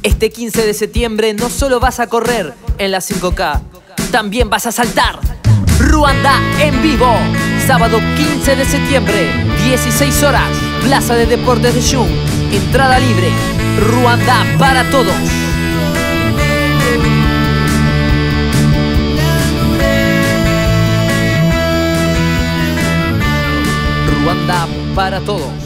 Este 15 de septiembre no solo vas a correr en la 5K, también vas a saltar. Ruanda en vivo, sábado 15 de septiembre, 16 horas, Plaza de Deportes de Jung, entrada libre. Ruanda para todos. Ruanda para todos.